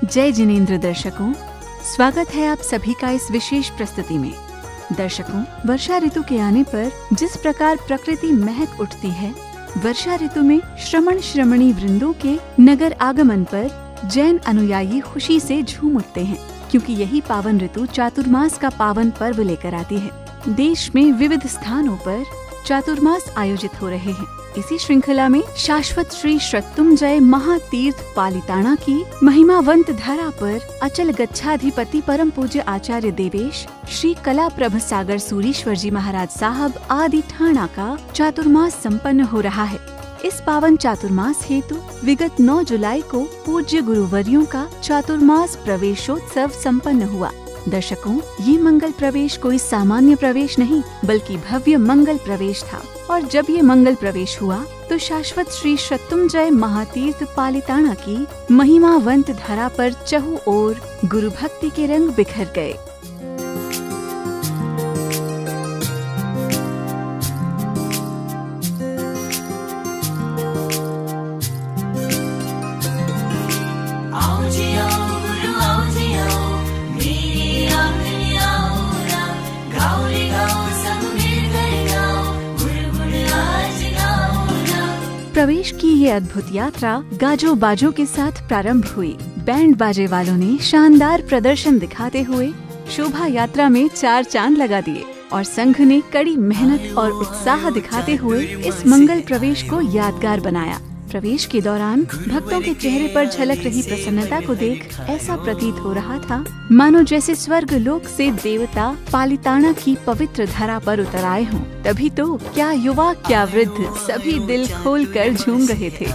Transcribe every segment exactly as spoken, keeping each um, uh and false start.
जय जिनेंद्र दर्शकों, स्वागत है आप सभी का इस विशेष प्रस्तुति में। दर्शकों, वर्षा ऋतु के आने पर जिस प्रकार प्रकृति महक उठती है, वर्षा ऋतु में श्रमण श्रमणी वृंदों के नगर आगमन पर जैन अनुयायी खुशी से झूम उठते हैं, क्योंकि यही पावन ऋतु चातुर्मास का पावन पर्व लेकर आती है। देश में विविध स्थानों पर चातुर्मास आयोजित हो रहे हैं। इसी श्रृंखला में शाश्वत श्री शत्रुंजय महातीर्थ पालिताना की महिमावंत धरा पर अचल गच्छाधिपति परम पूज्य आचार्य देवेश श्री कला प्रभ सागर सूरीश्वर जी महाराज साहब आदि ठाणा का चातुर्मास संपन्न हो रहा है। इस पावन चातुर्मास हेतु विगत नौ जुलाई को पूज्य गुरुवर्यों का चातुर्मास प्रवेशोत्सव संपन्न हुआ। दर्शकों, ये मंगल प्रवेश कोई सामान्य प्रवेश नहीं, बल्कि भव्य मंगल प्रवेश था। और जब ये मंगल प्रवेश हुआ तो शाश्वत श्री शत्रुंजय महातीर्थ पालिताना की महिमावंत धरा पर चहु ओर गुरु भक्ति के रंग बिखर गए। प्रवेश की ये अद्भुत यात्रा गाजो बाजों के साथ प्रारंभ हुई। बैंड बाजे वालों ने शानदार प्रदर्शन दिखाते हुए शोभा यात्रा में चार चांद लगा दिए और संघ ने कड़ी मेहनत और उत्साह दिखाते हुए इस मंगल प्रवेश को यादगार बनाया। प्रवेश के दौरान भक्तों के चेहरे पर झलक रही प्रसन्नता को देख ऐसा प्रतीत हो रहा था मानो जैसे स्वर्ग लोक से देवता पालिताना की पवित्र धरा पर उतर आए हों। तभी तो क्या युवा क्या वृद्ध सभी दिल खोल कर झूम रहे थे।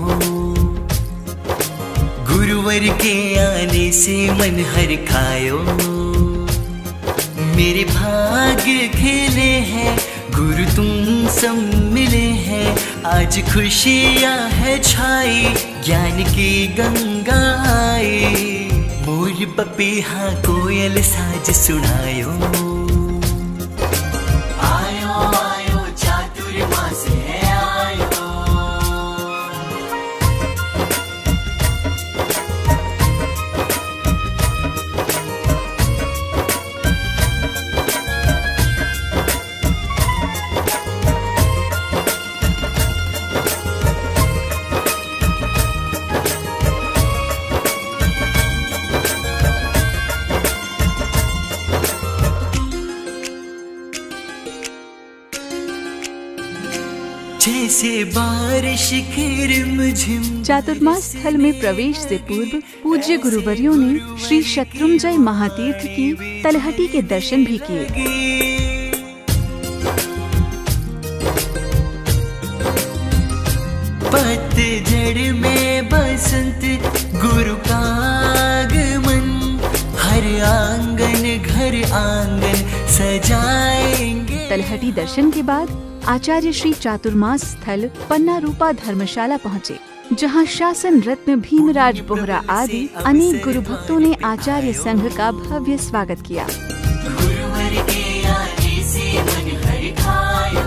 गुरुवर के आने से मन हर खायो, मेरे भाग्य खेले हैं, गुरु तुम सब मिले हैं। आज खुशियाँ है छाई, ज्ञान की गंगा आई। मोर पपीहा कोयल साज सुनायो, आयो आयो चातुर्मास है आयो। जैसे बारिश की रिमझिम। चातुर्मास स्थल में प्रवेश से पूर्व पूज्य गुरुवर्यों ने श्री शत्रुंजय महातीर्थ की तलहटी के दर्शन भी किए। पतझड़ में बसंत गुरु का आगमन, हर आंगन घर आंगन सजाएंगे। तलहटी दर्शन के बाद आचार्य श्री चातुर्मास स्थल पन्ना रूपा धर्मशाला पहुँचे, जहां शासन रत्न भीमराज बोहरा आदि अनेक गुरु भक्तों ने आचार्य संघ का भव्य स्वागत किया। गुरुवर के आने से मन हर खायो।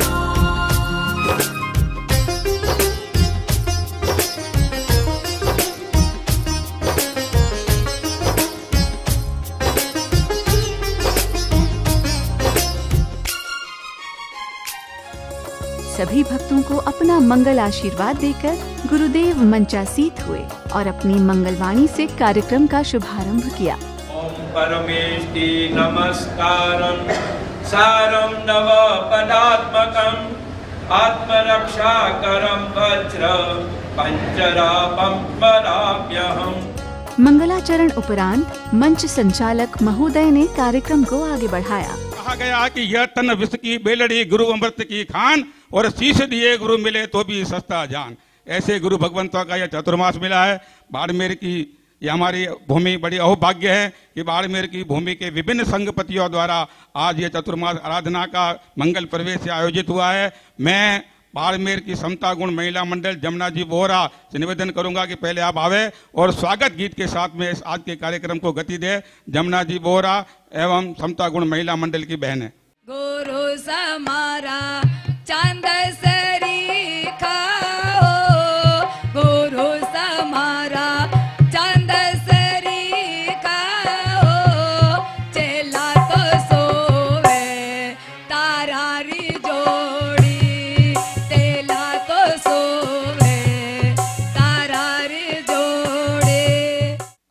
सभी भक्तों को अपना मंगल आशीर्वाद देकर गुरुदेव मंचासीत हुए और अपनी मंगलवाणी से कार्यक्रम का शुभारंभ किया। ओम परमेष्टि नमस्कारं सारं नव पदात्मकं आत्मरक्षाकरं वज्र पंचरापं वराम्यहम्। मंगलाचरण उपरांत मंच संचालक महोदय ने कार्यक्रम को आगे बढ़ाया। कहा गया कि यह तन विष की बेलड़ी गुरु अमृत की खान, और शीश दिए गुरु मिले तो भी सस्ता जान। ऐसे गुरु भगवंतों का यह चतुर्मास मिला है। बाड़मेर की ये हमारी भूमि बड़ी अहोभाग्य है कि बाड़मेर की भूमि के विभिन्न संघपतियों द्वारा आज ये चतुर्मास आराधना का मंगल प्रवेश आयोजित हुआ है। मैं बाड़मेर की समता गुण महिला मंडल जमुना जी बोहरा से निवेदन करूंगा कि पहले आप आवे और स्वागत गीत के साथ में इस आज के कार्यक्रम को गति दे। जमुना जी बोहरा एवं समता गुण महिला मंडल की बहनें। गुरु समारा चांद सरीखा हो, गुरु समारा चांद सरी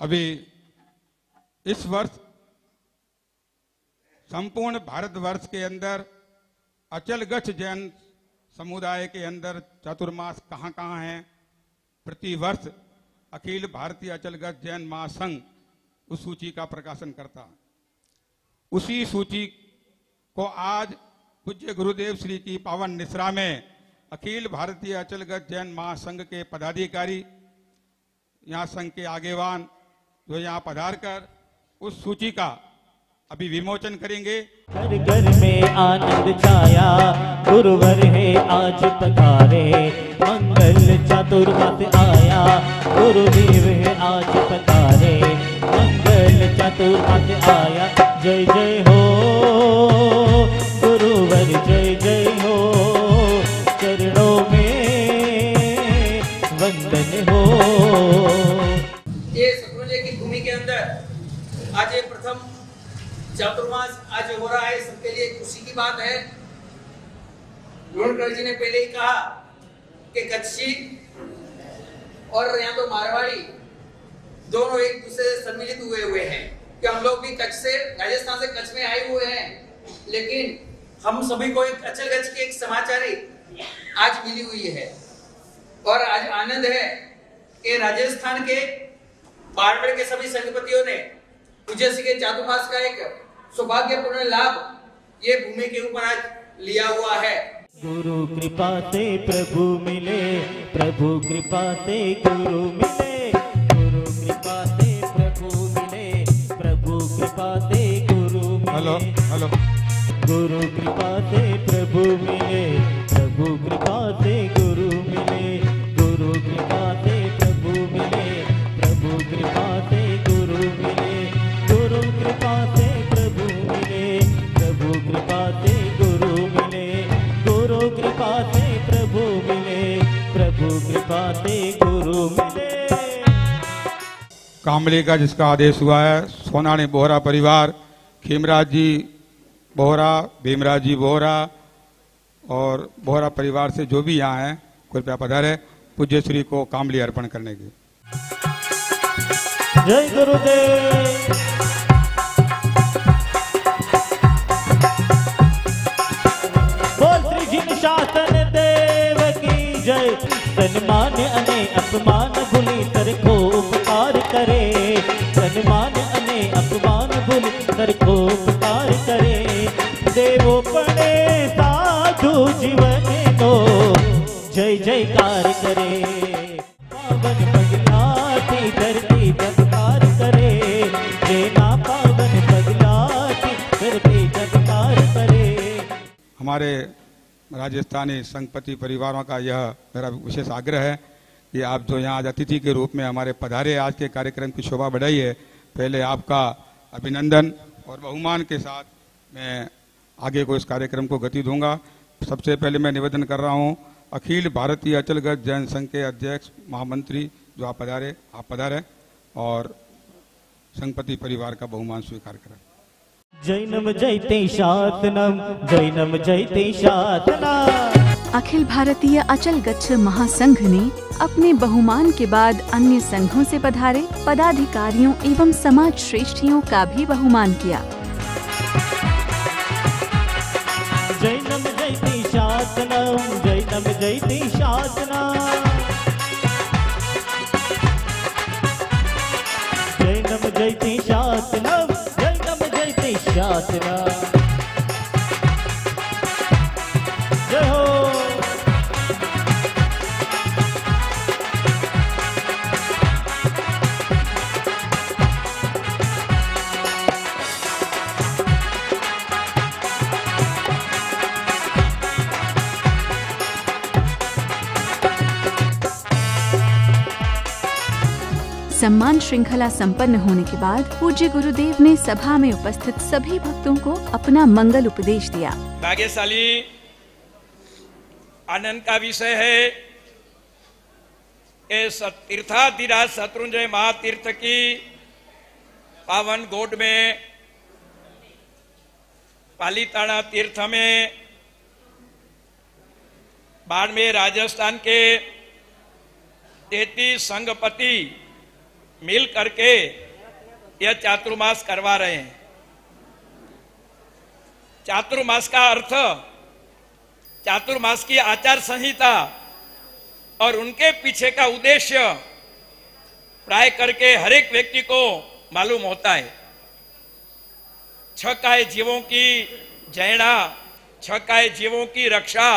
अभी इस वर्ष संपूर्ण भारतवर्ष के अंदर अचलगच्छ जैन समुदाय के अंदर चातुर्मास कहाँ कहाँ हैं, प्रति वर्ष अखिल भारतीय अचलगच्छ जैन महासंघ उस सूची का प्रकाशन करता। उसी सूची को आज पूज्य गुरुदेव श्री की पावन निश्रा में अखिल भारतीय अचलगच्छ जैन महासंघ के पदाधिकारी, यहाँ संघ के आगेवान जो यहाँ पधार कर उस सूची का अभी विमोचन करेंगे। घर घर में आनंद छाया, गुरुवर है आज पधारे, मंगल चातुर्मास आया, गुरुदेव है आज पधारे, मंगल चातुर्मास आया। जय जय हो गुरुवर, जय जय हो, चरणों में वंदन हो। ये शत्रुंजय की भूमि के अंदर आज ये प्रथम चातुर्मास आज हो रहा है, सबके लिए खुशी की बात है। रोहनकर जी ने पहले ही कहा कि कच्छी और यहाँ तो मारवाड़ी दोनों एक दूसरे से सम्मिलित हुए हुए हैं कि हम लोग भी कच्छ से, राजस्थान से कच्छ में आए हुए हैं, लेकिन हम सभी को एक अचलगच्छ की एक समाचारी आज मिली हुई है। और आज आनंद है कि राजस्थान के बाड़मेर के सभी संघपतियों ने पूज्य श्री के चातुर्मास का एक सौभाग्यपूर्ण लाभ ये भूमि के ऊपर आज लिया हुआ है। गुरु कृपा से प्रभु मिले, प्रभु कृपा से गुरु मिले, गुरु कृपा से प्रभु मिले, प्रभु कृपा से गुरु मिले। हेलो हेलो गुरु कृपा से प्रभु मिले, प्रभु कृपा से गुरु मिले, गुरु कृपा से प्रभु मिले, प्रभु कृपा से गुरु मिले, गुरु कृपा से प्रभु मिले, प्रभु कृपा से गुरु मिले, गुरु कृपा से प्रभु मिले, प्रभु कृपा से गुरु मिले। कामले का जिसका आदेश हुआ है, सोनाणी बोहरा परिवार, खेमराज जी बोहरा, भीमराज जी बोहरा और बोहरा परिवार से जो भी यहाँ हैं, कृपया पधारे पूज्य श्री को कामली अर्पण करने की। जय गुरुदेव। बोल श्री जिन शासन देव की जय। सन्मान अने अपमान भूली तर को उपकार करे, सन्मान अने अपमान भूली तर को उपकार करे, देवो पड़े साधु जीवन नो जय जयकार करे, पावन पगलाती धरती जगकार करे, देना पावन पगलाती धरती जगकार करे। हमारे राजस्थानी संघपति परिवारों का यह मेरा विशेष आग्रह है कि आप जो यहाँ आज अतिथि के रूप में हमारे पधारे, आज के कार्यक्रम की शोभा बढ़ाई है। पहले आपका अभिनंदन और बहुमान के साथ मैं आगे को इस कार्यक्रम को गति दूंगा। सबसे पहले मैं निवेदन कर रहा हूँ अखिल भारतीय अचलगच्छ जैन संघ के अध्यक्ष महामंत्री जो आप पधारे, आप पधारे और संघपति परिवार का बहुमान स्वीकार करें। जैनम जयते शासनम, जैनम जयते शासनम। अखिल भारतीय अचलगच्छ महासंघ ने अपने बहुमान के बाद अन्य संघों से पधारे पदाधिकारियों एवं समाज श्रेष्ठियों का भी बहुमान किया। जैनम जयते शासनम, जैनम जयते शासनम, जैनम जयते शासनम, जैनम जयते शासनम। जय हो। सम्मान श्रृंखला संपन्न होने के बाद पूज्य गुरुदेव ने सभा में उपस्थित सभी भक्तों को अपना मंगल उपदेश दिया। भाग्यशाली आनंद का विषय है इस तीर्थाधिराज शत्रुंजय महातीर्थ की पावन गोड में पालीताना तीर्थ में बाड़मेर राजस्थान के तैतीस संघपति मिल करके यह चातुर्मास करवा रहे हैं। चातुर्मास का अर्थ, चातुर्मास की आचार संहिता और उनके पीछे का उद्देश्य प्राय करके हर एक व्यक्ति को मालूम होता है। छकाए जीवों की जैना, छकाए जीवों की रक्षा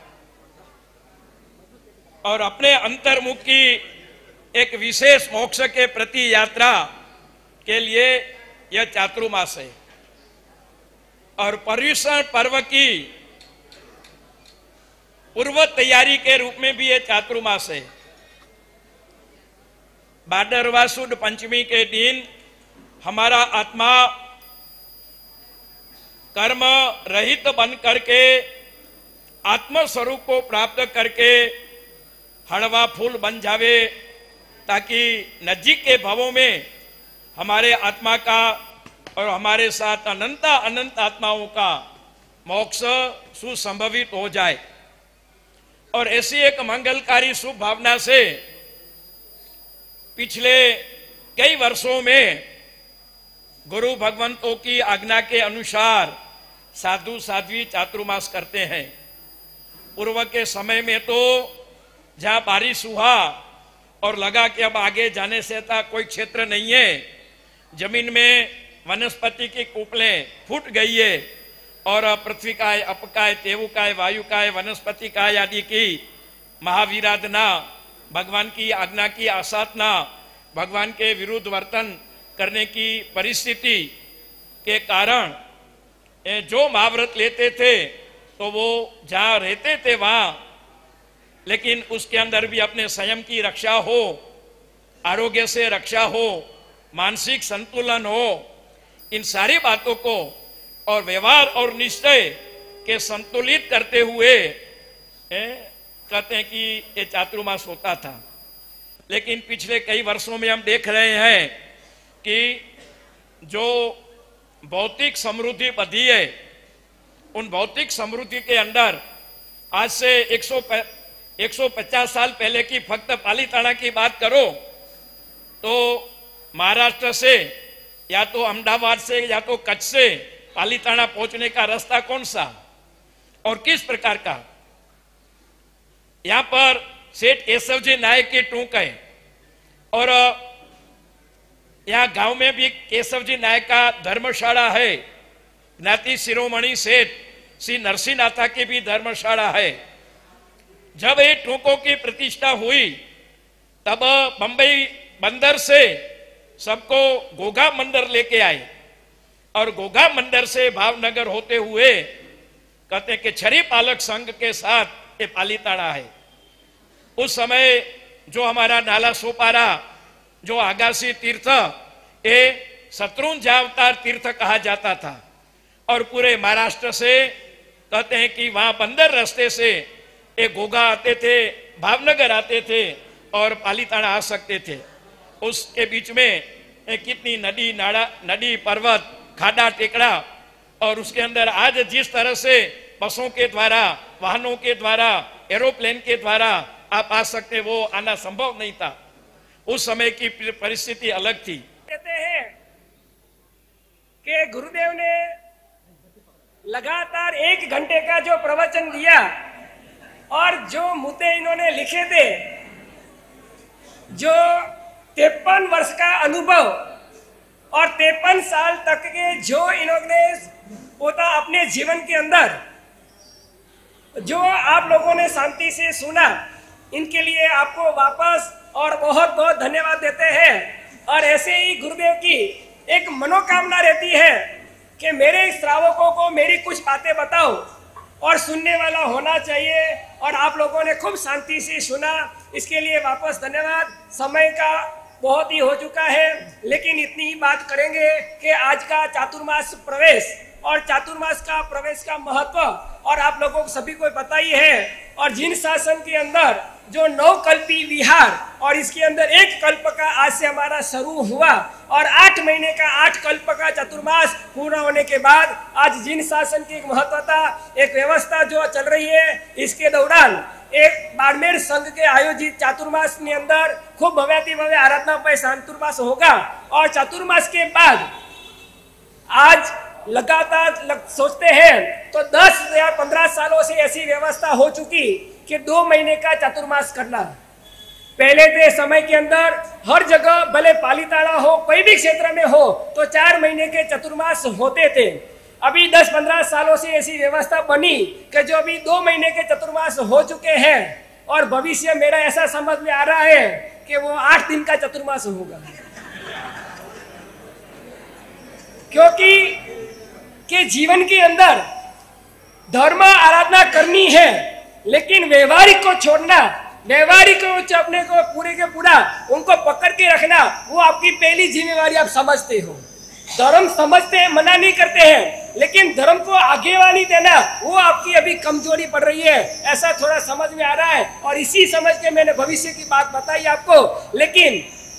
और अपने अंतर्मुख की एक विशेष मोक्ष के प्रति यात्रा के लिए यह चातुर्मास है। और पर्युषण पर्व की पूर्व तैयारी के रूप में भी यह चातुर्मास है। भादरवा सुद पंचमी के दिन हमारा आत्मा कर्म रहित बन करके आत्म स्वरूप को प्राप्त करके हड़वा फूल बन जावे, ताकि नजीक के भवों में हमारे आत्मा का और हमारे साथ अनंत अनंत आत्माओं का मोक्ष सुसंभवित हो जाए। और ऐसी एक मंगलकारी शुभ भावना से पिछले कई वर्षों में गुरु भगवंतों की आज्ञा के अनुसार साधु साध्वी चातुर्मास करते हैं। पूर्व के समय में तो जहां बारिश हुआ और लगा कि अब आगे जाने से था कोई क्षेत्र नहीं है, जमीन में वनस्पति की कुपलें फूट गई है और पृथ्वी काय, अपकाय, तेवुकाय, वायुकाय, वनस्पति काय आदि की महावीराधना, भगवान की आज्ञा की आसाधना, भगवान के विरुद्ध वर्तन करने की परिस्थिति के कारण जो महाव्रत लेते थे तो वो जहां रहते थे वहां, लेकिन उसके अंदर भी अपने संयम की रक्षा हो, आरोग्य से रक्षा हो, मानसिक संतुलन हो, इन सारी बातों को और व्यवहार और निश्चय के संतुलित करते हुए ए, कहते हैं कि ये चातुर्मास होता था। लेकिन पिछले कई वर्षों में हम देख रहे हैं कि जो भौतिक समृद्धि बढ़ी है, उन भौतिक समृद्धि के अंदर आज से एक सौ पचास साल पहले की फक्त पालीताना की बात करो तो महाराष्ट्र से या तो अहमदाबाद से या तो कच्छ से पालीताना पहुंचने का रास्ता कौन सा और किस प्रकार का। यहां पर सेठ केशव जी नायक की टूक है और यहां गांव में भी केशव जी नायक का धर्मशाला है। ज्ञाति शिरोमणि सेठ श्री नरसिंहनाथा की भी धर्मशाला है। जब ये टूकों की प्रतिष्ठा हुई तब बंबई बंदर से सबको गोगा मंदिर लेके आए और गोगा मंदिर से भावनगर होते हुए कहते हैं कि छरी पालक संघ के साथ ये पालीताना है। उस समय जो हमारा नाला सोपारा, जो आगासी तीर्थ, ये शत्रुंजयावतार तीर्थ कहा जाता था और पूरे महाराष्ट्र से कहते हैं कि वहां बंदर रास्ते से ये गोगा आते थे, भावनगर आते थे और पालीताना आ सकते थे। उसके बीच में कितनी नदी नाड़ा, नदी, पर्वत, खाड़ा, टेकड़ा और उसके अंदर आज जिस तरह से बसों के द्वारा, वाहनों के द्वारा, एरोप्लेन के द्वारा आप आ सकते, वो आना संभव नहीं था। उस समय की परिस्थिति अलग थी। कहते हैं कि गुरुदेव ने लगातार एक घंटे का जो प्रवचन दिया और जो मुद्दे इन्होंने लिखे थे, जो तिरपन वर्ष का अनुभव और तिरपन साल तक के जो इन्होंने पोता अपने जीवन के अंदर जो आप लोगों ने शांति से सुना, इनके लिए आपको वापस और बहुत बहुत धन्यवाद देते हैं। और ऐसे ही गुरुदेव की एक मनोकामना रहती है कि मेरे श्रावकों को मेरी कुछ बातें बताओ और सुनने वाला होना चाहिए, और आप लोगों ने खूब शांति से सुना, इसके लिए वापस धन्यवाद। समय का बहुत ही हो चुका है, लेकिन इतनी ही बात करेंगे कि आज का चातुर्मास प्रवेश और चातुर्मास का प्रवेश का महत्व और आप लोगों को सभी को पता ही है। और जिन शासन के अंदर जो नवकल्पी विहार और इसके अंदर एक कल्प का आज से हमारा शुरू हुआ और आठ महीने का आठ कल्प का चतुर्मास पूर्ण होने के बाद आज जिन शासन की एक महत्वता एक व्यवस्था जो चल रही है, इसके दौरान एक बाड़मेर संघ के आयोजित चातुर्मास के अंदर खूब भव्याति भव्य आराधना पर चातुर्मास होगा और चातुर्मास के बाद आज लगातार लग, सोचते हैं तो दस या पंद्रह सालों से ऐसी व्यवस्था हो चुकी कि दो महीने का चतुर्मास करना। पहले के समय के अंदर हर जगह भले पालीताड़ा हो कोई भी क्षेत्र में हो तो चार महीने के चतुर्मास होते थे। अभी दस पंद्रह सालों से ऐसी व्यवस्था बनी कि जो अभी दो महीने के चतुर्मास हो चुके हैं और भविष्य मेरा ऐसा समझ में आ रहा है कि वो आठ दिन का चतुर्मास होगा, क्योंकि के जीवन के अंदर धर्म आराधना करनी है लेकिन व्यवहारिक को छोड़ना, व्यवहारिक को अपने को पूरे के पूरा उनको पकड़ के रखना वो आपकी पहली जिम्मेवारी आप समझते हो। धर्म समझते हैं, मना नहीं करते हैं, लेकिन धर्म को आगेवानी देना वो आपकी अभी कमजोरी पड़ रही है, ऐसा थोड़ा समझ में आ रहा है। और इसी समझ के मैंने भविष्य की बात बताई आपको। लेकिन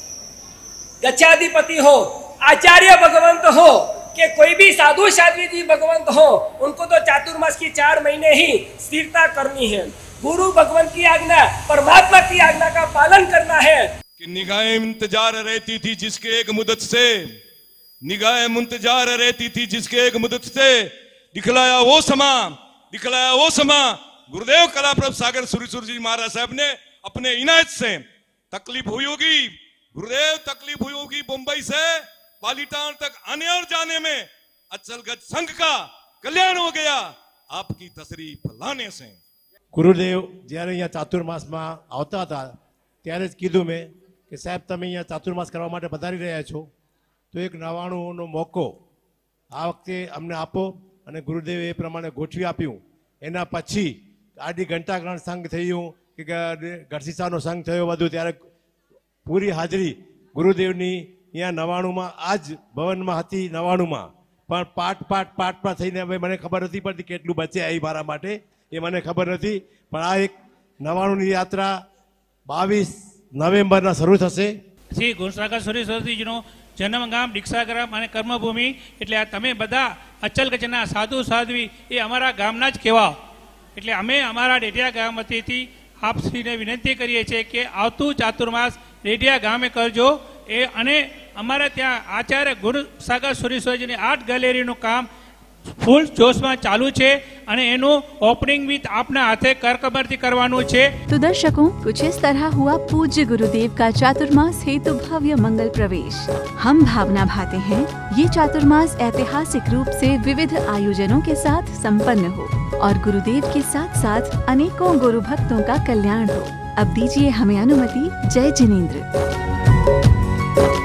गच्छाधिपति हो, आचार्य भगवंत हो कि कोई भी साधु साध्वी जी भगवंत हो, उनको तो चातुर्मास की चार महीने ही स्थिरता करनी है। गुरु भगवंत की आज्ञा, परमात्मा की आज्ञा का पालन करना है। कि निगाहें इंतजार रहती थी जिसके एक मुद्दत से, निगाहें मुंतजार रहती थी जिसके एक मुद्दत से, दिखलाया वो समा, दिखलाया वो समा गुरुदेव कलाप्रभ सागर सुरीसुर जी महाराज साहब ने अपने इनायत से। तकलीफ हुई होगी गुरुदेव, तकलीफ हुई होगी मुंबई से पालीतान तक आने और जाने में, अचलगढ़ संघ का कल्याण हो गया आपकी तशरीफ लाने से। गुरुदेव જ્યારે અહીંયા ચાતુર્માસમાં આવતા હતા ત્યારે જ કીધું મેં કે સાહેબ તમે અહીંયા ચાતુર્માસ કરવા માટે પધારી રહ્યા છો તો એક નવાણુંનો મોકો આ વખતે અમને આપો અને ગુરુદેવે એ પ્રમાણે ગોઠવી આપ્યું। એના પછી આડી ઘંટાકરણ સંઘ થયું કે ગઢસીસાનો સંઘ થયો બધું, ત્યારે પૂરી હાજરી ગુરુદેવની અહીંયા નવાણુંમાં આ જ ભવનમાં હતી। નવાણુંમાં પણ પાટ પાટ પાટ પાટ થઈને હવે મને ખબર નથી પડતી કેટલું બચે આવી મારા માટે, એ મને ખબર નથી। પણ આ એક નવાણુંની યાત્રા બાવીસ નવેમ્બરના શરૂ થશે। શ્રી ગુણસાગર સુરેશ્વરજીનો જન્મગામ દીક્ષાગ્રામ અને કર્મભૂમિ એટલે આ તમે બધા અચલગઢના સાધુ સાધ્વી એ અમારા ગામના જ કહેવાઓ। એટલે અમે અમારા ડેડિયા ગામ વતીથી આપશ્રીને વિનંતી કરીએ છીએ કે આવતું ચાતુર્માસ ડેડિયા ગામે કરજો। એ અને અમારે ત્યાં આચાર્ય ગુરુસાગર સુરેશ્વરજીની આર્ટ ગેલેરીનું કામ ફૂલ જોશમાં ચાલુ છે અને એનું ઓપનિંગ વિથ આપના હાથે કરકમરથી કરવાનું છે। तो दर्शकों, कुछ इस तरह हुआ पूज्य गुरुदेव का चातुर्मास हेतु भव्य मंगल प्रवेश। हम भावना भाते हैं ये चातुर्मास ऐतिहासिक रूप से विविध आयोजनों के साथ संपन्न हो और गुरुदेव के साथ साथ अनेकों गुरु भक्तों का कल्याण हो। अब दीजिए हमें अनुमति। जय जिनेंद्र।